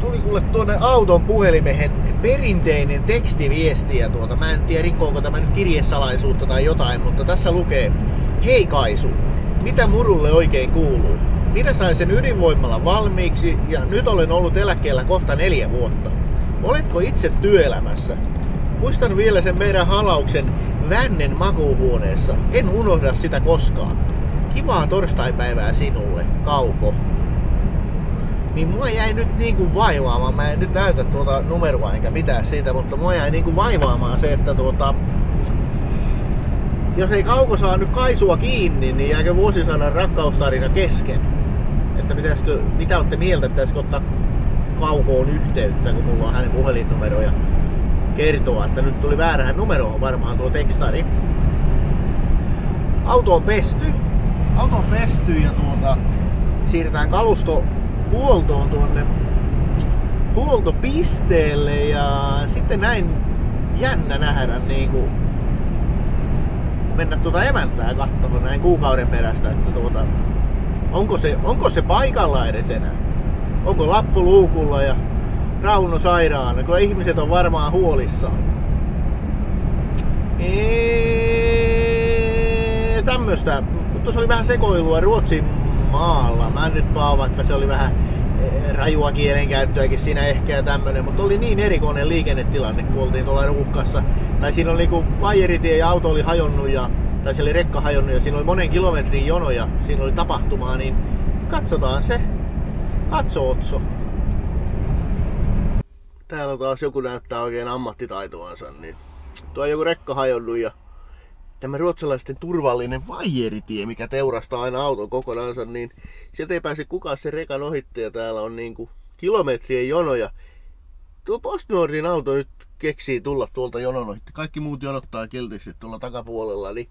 Tuli kuule tuonne auton puhelimeen perinteinen tekstiviesti ja mä en tiedä rikkoonko tämä nyt kirjesalaisuutta tai jotain, mutta tässä lukee: hei Kaisu, mitä murulle oikein kuuluu? Minä sain sen ydinvoimalla valmiiksi ja nyt olen ollut eläkkeellä kohta 4 vuotta. Oletko itse työelämässä? Muistan vielä sen meidän halauksen Vännen makuuhuoneessa. En unohda sitä koskaan. Kivaa torstaipäivää sinulle, Kauko. Niin mua jäi nyt niinku vaivaamaan, mä en nyt näytä tuota numeroa enkä mitään siitä, mutta mua jäi niinku vaivaamaan se, että jos ei Kauko saa nyt Kaisua kiinni, niin jääkö vuosisadan rakkaustarina kesken? Että mitä olette mieltä, pitäisikö ottaa Kaukoon yhteyttä, kun mulla on hänen puhelinnumero ja kertoa, että nyt tuli väärään numeroon varmaan tuo tekstari. Auto on pesty ja siirretään kalusto huoltoon tuonne huoltopisteelle ja sitten näin jännä nähdä niinku mennä emäntää katsomaan näin kuukauden perästä, että onko se paikalla edes enää? Onko lappu luukulla ja Rauno sairaana? Kyllä ihmiset on varmaan huolissaan. Tämmöstä, mutta se oli vähän sekoilua Ruotsin maalla. Mä nyt vaikka se oli vähän rajua kielenkäyttöäkin siinä ehkä ja tämmönen, mutta oli niin erikoinen liikennetilanne, kun oltiin tuolla ruuhkassa. Tai siinä oli niinku vaijeritie ja auto oli hajonnut tai se oli rekka hajonnut ja siinä oli monen kilometrin jono ja siinä oli tapahtumaa, niin katsotaan se. Katso Otso. Täällä taas joku näyttää oikein ammattitaitoansa, niin tuo on joku rekka hajonnut ja tämä ruotsalaisten turvallinen vaijeritie, mikä teurastaa aina auton kokonaansa, niin sieltä ei pääse kukaan sen rekan ohitte ja täällä on niinku kilometrien jono ja tuo PostNordin auto nyt keksii tulla tuolta jonon ohitte. Kaikki muut jonottaa kiltisti tuolla takapuolella, niin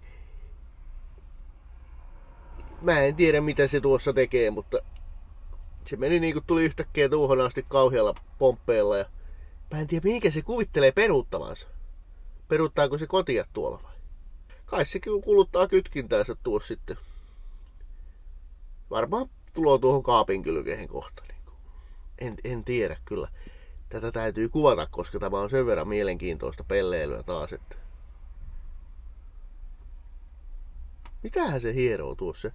mä en tiedä mitä se tuossa tekee, mutta se meni niinku tuli yhtäkkiä tuohon asti kauhealla pomppeella ja mä en tiedä mihinkä se kuvittelee peruuttavansa. Peruuttaako se kotia tuolla vai? Kai se kuluttaa kytkintäänsä tuossa sitten. Varmaan tulee tuohon kaapin kylkeen kohta. En tiedä kyllä. Tätä täytyy kuvata, koska tämä on sen verran mielenkiintoista pelleilyä taas. Että mitähän se hieroo tuossa?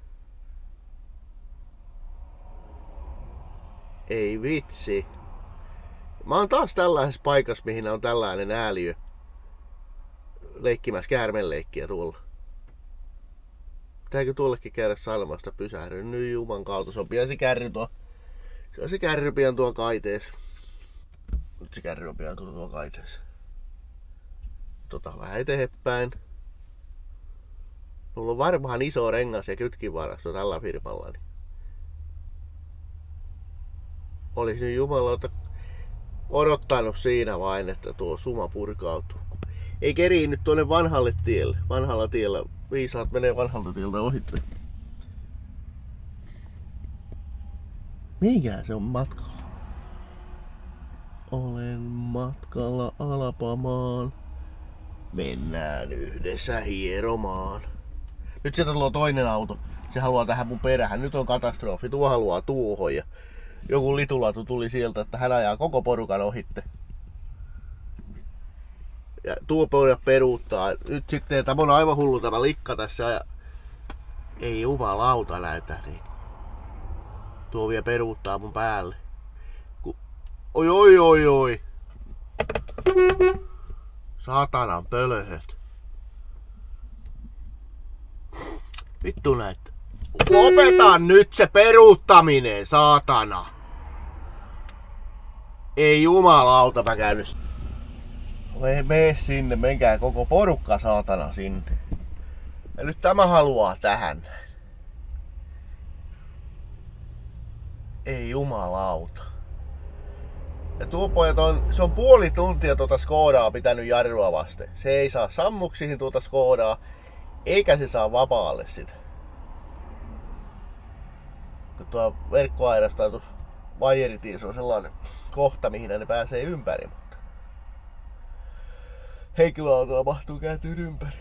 Ei vitsi. Mä oon taas tällaisessa paikassa, mihin on tällainen ääliö leikkimässä käärmeleikkiä tuolla. Pitääkö tuollekin käydä sanomasta pysähdy? Nyt juman kautta, se on pian se kärry tuo. Se on se kärry pian tuo kaiteessa. Nyt se kärry on pian tuo kaiteessa. Vähän eteenpäin. Mulla on varmaan iso rengas ja kytkinvarasto tällä firmalla. Niin olisi nyt jumalauta odottanut siinä vain, että tuo suma purkautuu. Ei kerii nyt tuonne vanhalle tielle. Vanhalla tiellä viisaat menee vanhalta tieltä ohitte. Mihinkään se on matkalla? Olen matkalla Alapamaan. Mennään yhdessä hieromaan. Nyt sieltä tulee toinen auto. Se haluaa tähän mun perähän. Nyt on katastrofi. Tuo haluaa tuohon ja joku litulatu tuli sieltä, että hän ajaa koko porukan ohitte. Ja tuo pojat peruuttaa. Nyt sitten tämä on aivan hullu tämä likka tässä ja ei jumalauta näytä niin. Tuo vielä peruuttaa mun päälle. Oi. Satanan pölöhöt. Vittu näitä. Lopeta nyt se peruuttaminen, saatana. Ei jumalauta mä käynyt. Mene sinne, menkää koko porukka saatana sinne. Ja nyt tämä haluaa tähän. Ei jumalauta. Ja tuo pojat se on puoli tuntia tuota Skodaa pitänyt jarrua vasten. Se ei saa sammuksiin tuota Skodaa, eikä se saa vapaalle sitä. Kun tuo verkkoaidas tai tuossa vaijerities on sellainen kohta, mihin ne pääsee ympäri. Mutta henkilöautoa mahtuu kääntyä ympäri.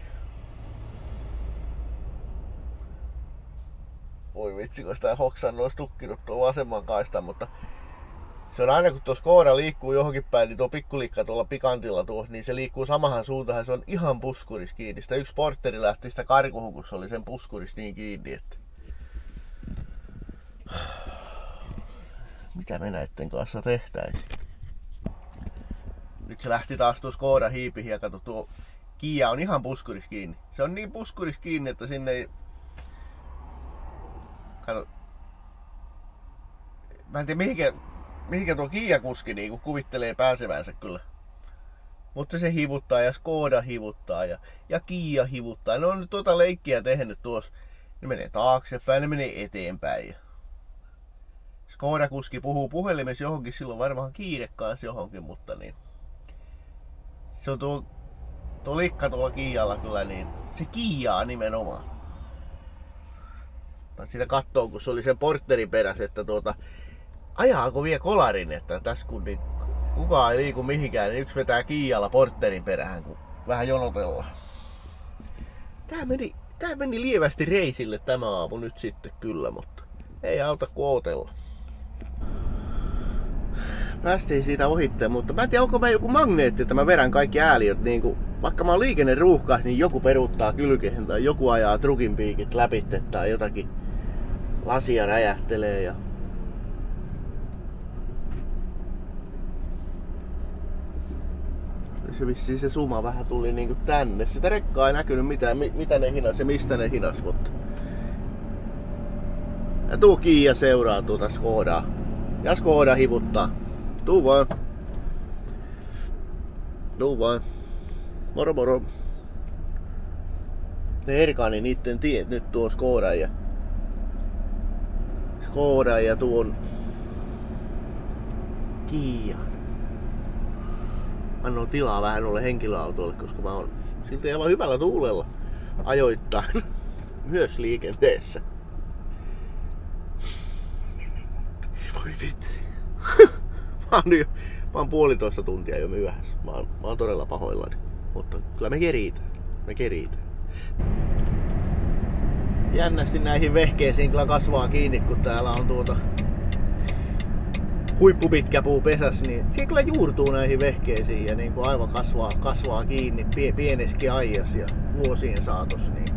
Voi vitsi, kun sitä Hoksan olisi tukkinut tuon vasemman kaistan, mutta Se on aina kun tuo Skoda liikkuu johonkin päin, niin tuo pikkulikka tuolla pikantilla tuossa, niin se liikkuu samahan suuntaan. Se on ihan puskuris kiinni. Sitä yksi porteri lähti sitä karkuun, kun se oli sen puskuris niin kiinni, että... Mitä me näitten kanssa tehtäisiin? Nyt se lähti taas tuo Skoda hiipihin ja kato, tuo Kia on ihan puskuris kiinni. Se on niin puskuris kiinni, että sinne ei... Kato... Mä en tiedä mihinkä tuo Kia-kuski niinku kuvittelee pääsevänsä kyllä. Mutta se hivuttaa ja Skoda hivuttaa ja Kia hivuttaa. Ne on nyt tuota leikkiä tehnyt tuossa. Ne menee taaksepäin, ne menee eteenpäin. Skoda-kuski puhuu puhelimessa johonkin, silloin varmaan kiire kanssa johonkin, mutta niin. Se on tuo likka tuolla Kialla kyllä, niin se Kiaa nimenomaan. Siitä kattoo, kun se oli sen porterin perässä, että ajaako vie kolarin, että tässä kun niin kukaan ei liiku mihinkään, niin yksi vetää Kialla porterin perään, kun vähän jonotellaan. Tää meni lievästi reisille tämä aamu nyt sitten kyllä, mutta ei auta kuin ootella. Päästiin siitä ohitteen, mutta mä en tiedä onko mä joku magneetti, että mä vedän kaikki ääliöt niin kuin, vaikka mä oon liikenneruuhkas, niin joku peruuttaa kylkeen tai joku ajaa trukin piikit läpi tai jotakin lasia räjähtelee ja... Se vissiin se suma vähän tuli niinku tänne. Sitä rekkaa ei näkynyt mitään, mitä ne hinas ja mistä ne hinas, mutta... Ja tuo Kia seuraa tuota Skodaa. Ja Skoda hivuttaa. Tuu vaan. Tuu vaan. Moro moro. Ne erkaani niitten tiet nyt tuon Skodan ja tuon Kian. Annoin tilaa vähän noille henkilöautoille, koska mä oon silti aivan hyvällä tuulella ajoittain myös liikenteessä. Voi vitsi. Mä oon 1,5 tuntia jo myöhässä. Mä oon todella pahoillani. Mutta kyllä me keritään. Jännästi näihin vehkeisiin kyllä kasvaa kiinni, kun täällä on huippupitkä puu pesässä, niin siihen kyllä juurtuu näihin vehkeisiin ja niin kuin aivan kasvaa kiinni pieneskin aijas ja vuosien saatossa. Niin.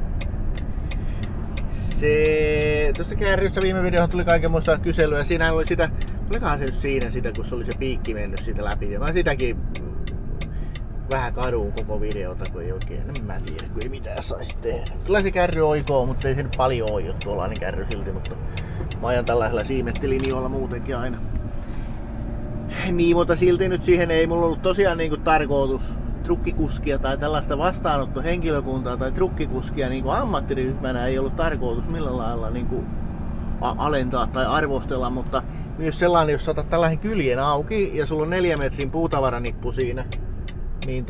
Tuosta kärrystä viime videoon tuli kaikenmoista kyselyä ja siinä oli sitä, olikohan se nyt siinä sitä, kun se oli se piikki mennyt siitä läpi ja mä sitäkin vähän kaduun koko videota, kun ei oikein, en mä tiedä, kun ei mitään saisi tehdä. Kyllä se kärry oikoo, mutta ei se nyt paljon oio tuollainen kärry silti, mutta mä ajan tällaisella siimettilinjoilla muutenkin aina. Niin, mutta silti nyt siihen ei mulla ollut tosiaan niinku tarkoitus trukkikuskia tai tällaista vastaanottohenkilökuntaa tai trukkikuskia niinku ammattiryhmänä ei ollut tarkoitus millään lailla niinku alentaa tai arvostella, mutta myös sellainen, jos saatat tällainen kyljen auki ja sulla on 4 metrin puutavaranippu siinä, niin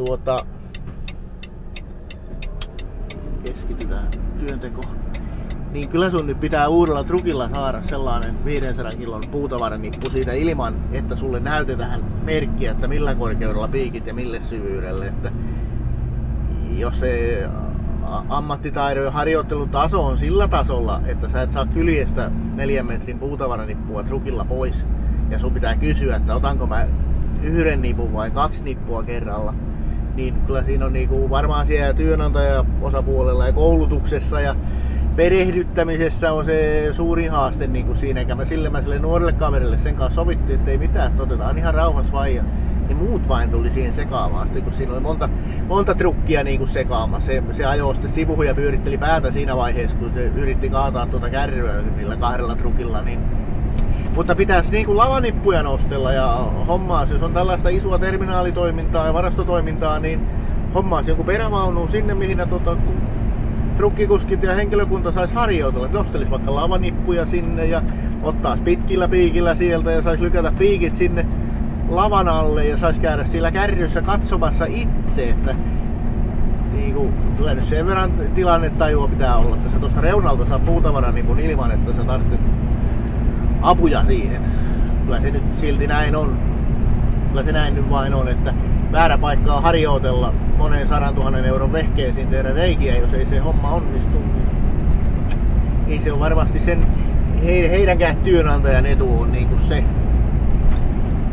keskitytään työntekoon. Niin kyllä sun nyt pitää uudella trukilla saada sellainen 500 kilon puutavaranippu siitä ilman, että sulle näytetään merkkiä, että millä korkeudella piikit ja mille syvyydelle. Että jos se ammattitaidon ja harjoittelun taso on sillä tasolla, että sä et saa kyljestä 4 metrin puutavaranippua trukilla pois ja sun pitää kysyä, että otanko mä 1 nipun vai 2 nippua kerralla, niin kyllä siinä on niinku varmaan siellä työnantaja-osapuolella ja koulutuksessa ja perehdyttämisessä on se suurin haaste niin kuin siinä, eikä mä sille nuorelle kaverille sen kanssa sovittiin, että ei mitään, että otetaan ihan rauhassa vain ja muut vain tuli siihen sekaamaan, sitten, kun siinä oli monta trukkia niin kuin sekaamassa. Se ajoi sitten sivuun ja pyöritteli päätä siinä vaiheessa, kun se yritti kaataa tuota kärryä niillä 2 trukilla. Niin. Mutta pitäisi niin kuin lavanippuja nostella ja hommaa, jos on tällaista isoa terminaalitoimintaa ja varastotoimintaa, niin hommaa jonkun perävaunun sinne, mihin trukkikuskit ja henkilökunta sais harjoitella, nostelis vaikka lavanippuja sinne ja ottaisi pitkillä piikillä sieltä ja sais lykätä piikit sinne lavan alle ja sais käydä sillä kärryssä katsomassa itse, että niinku, kyllä nyt sen verran tilannetajua pitää olla, että sä tuosta reunalta saa puutavaranipun ilman, että sä tarvitset apuja siihen. Kyllä se nyt silti näin on. Kyllä se näin nyt vain on, että väärä paikka on harjoitella monen 100 000 euron vehkeisiin tehdä reikiä, jos ei se homma onnistu. Ei se on varmasti sen heidänkään työnantajan etu on niinku se.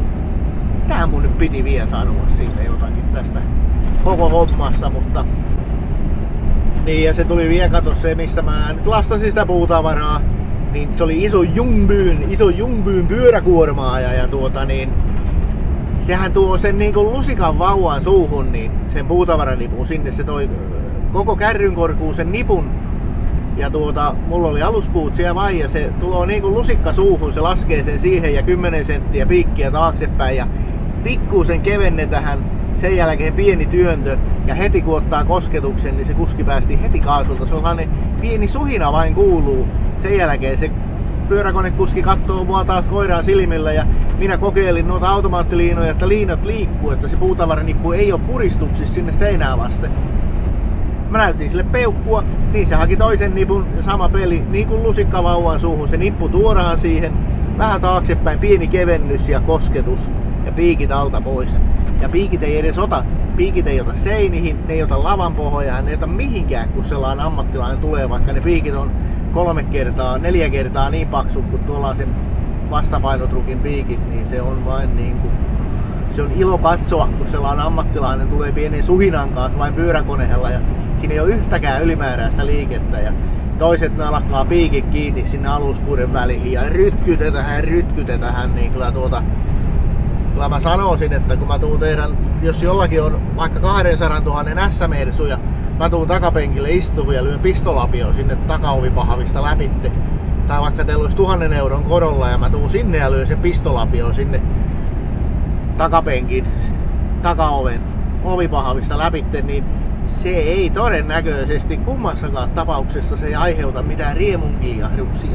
mitähän mun nyt piti vielä sanoa sille jotakin tästä koko hommasta, mutta niin, ja se tuli vielä, kato se, mistä mä nyt lastasin sitä puutavaraa, niin se oli iso Ljungbyyn pyöräkuormaaja, ja sehän tuo sen niinku lusikan vauvan suuhun, niin sen puutavaranipun sinne, se toi koko kärryn korkuun sen nipun, ja mulla oli aluspuut siellä vai, ja se tulee niinku lusikka suuhun, se laskee sen siihen ja 10 senttiä piikkiä taaksepäin, ja pikkuisen kevennetään, sen jälkeen pieni työntö, ja heti kun ottaa kosketuksen, niin se kuski päästi heti kaasulta. Se on sellainen pieni suhina vain kuuluu. Sen jälkeen se pyöräkonekuski katsoo mua taas koiraan silmillä, ja minä kokeilin noita automaattiliinoja, että liinat liikkuu, että se puutavaranippu ei ole puristuksissa sinne seinää vasten. Mä näytin sille peukkua, niin se haki toisen nipun, sama peli, niin kuin lusikka vauvan suuhun. Se nippu tuodaan siihen, vähän taaksepäin, pieni kevennys ja kosketus, ja piikit alta pois. Ja piikit ei edes ota. Piikit ei ota seinihin, ne ei ota lavan pohjaan, ne ei ota mihinkään, kun sellainen ammattilainen tulee, vaikka ne piikit on 4 kertaa niin paksu kuin tuollaisen vastapainotrukin piikit, niin se on vain niinku, se on ilo katsoa, kun sellainen ammattilainen tulee pienen suhinan kanssa vain pyöräkoneella ja siinä ei ole yhtäkään ylimääräistä liikettä ja toiset alkaa piikit kiinni sinne aluspuiden väliin ja rytkytetään, niin kyllä mä sanoisin, että kun mä tuun teidän, jos jollakin on vaikka 200 000 S-mersu ja mä tuun takapenkille istumaan ja lyön pistolapio sinne takaovipahvista läpitte, tai vaikka teillä olisi 1 000 euron korolla ja mä tuun sinne ja lyön sen pistolapio sinne takapenkin, takaoven ovipahvista läpitte, niin se ei todennäköisesti kummassakaan tapauksessa se ei aiheuta mitään riemunkiljahduksia.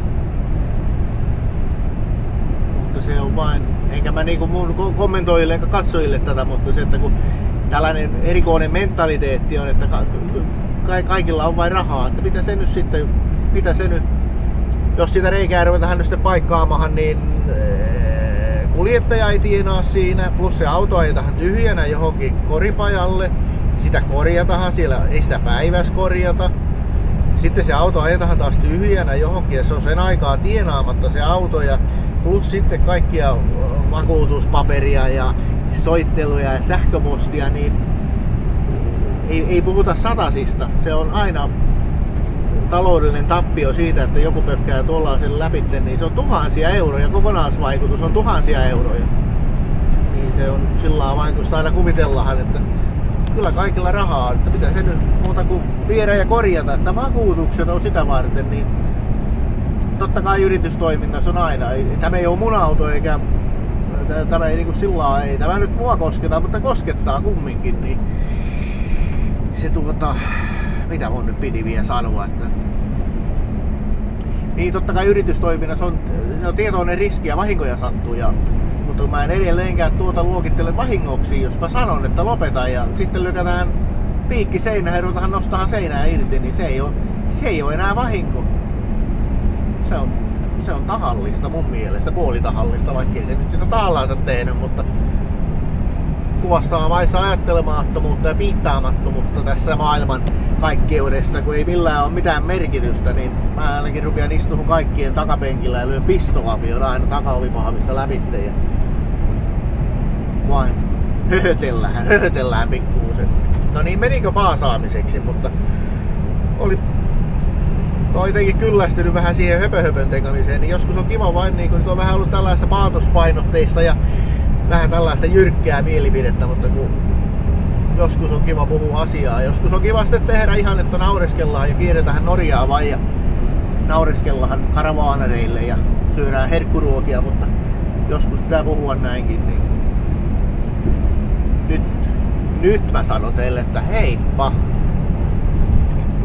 Mutta se on vain, enkä mä niinku mun kommentoijille eikä katsojille tätä, mutta se, että kun tällainen erikoinen mentaliteetti on, että kaikilla on vain rahaa, että mitä se nyt, jos sitä reikää ruvetaan nyt sitten paikkaamaan, niin kuljettaja ei tienaa siinä, plus se auto ajetaan tyhjänä johonkin koripajalle, sitä korjataan siellä, ei sitä päivässä korjata. Sitten se auto ajetaan taas tyhjänä johonkin ja se on sen aikaa tienaamatta se auto ja plus sitten kaikkia vakuutuspaperia ja soitteluja ja sähköpostia, niin ei puhuta satasista. Se on aina taloudellinen tappio siitä, että joku pökkää tuollaisen läpitte, niin se on 1000 euroja, kokonaisvaikutus on 1000 euroja. Niin se on sillä lailla vain, kun sitä aina kuvitellaan, että kyllä kaikilla rahaa, että pitää se nyt muuta kuin viedä ja korjata, että vakuutukset on sitä varten, niin totta kai yritystoiminnassa on aina. Tämä ei ole mun auto eikä tämä ei niinku sillä lailla, ei tämä nyt mua kosketa, mutta koskettaa kumminkin, niin se mitä mun nyt piti vielä sanoa, että niin totta kai yritystoiminnassa se on tietoinen riski ja vahinkoja sattuu, mutta mä en edelleenkään luokittele vahingoksi, jos mä sanon, että lopetan ja sitten lykätään piikki seinään ja ruvetaan nostamaan seinää irti, niin se ei ole enää vahinko. Se on tahallista mun mielestä, puolitahallista, vaikkei se nyt sitä tahallansa tehnyt, mutta kuvastaa vaista ajattelemattomuutta ja piittaamattomuutta tässä maailman kaikkeudessa, kun ei millään ole mitään merkitystä, niin mä ainakin rupean istumaan kaikkien takapenkillä ja lyön pistolapion aina takaovipahvista läpitte ja vain höhötellään pikkuusen. No niin, menikö paasaamiseksi, mutta oli jotenkin kyllästynyt vähän siihen höpön tekemiseen, niin joskus on kiva vain, niin kun nyt on vähän ollut tällaista paatospainotteista ja vähän tällaista jyrkkää mielipidettä, mutta kun joskus on kiva puhua asiaa, joskus on kiva sitten tehdä ihan, että naureskellaan ja kierretään Norjaa vain ja naureskellaan karavaanereille ja syödään herkkuruokia, mutta joskus pitää puhua näinkin, niin nyt mä sanon teille, että heippa!